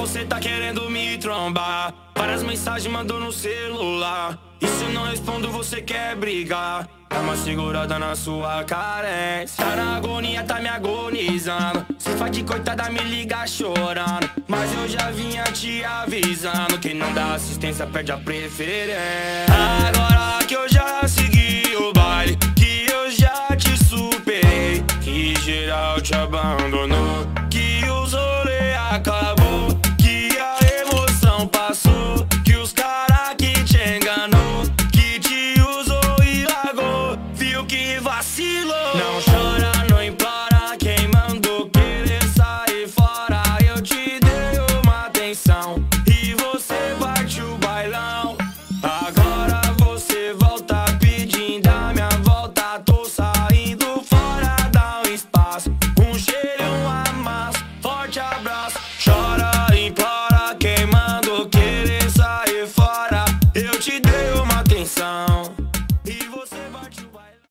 você tá querendo me trombar. Várias mensagens mandou no celular. E se eu não respondo, você quer brigar. Dá uma segurada na sua carência. Tá na agonia, tá me agonizando. Se faz de coitada, me liga chorando. Mas eu já vinha te avisando. Quem não dá assistência perde a preferência. Agora que eu já segui o baile, que eu já te superei, que geral te abandonou,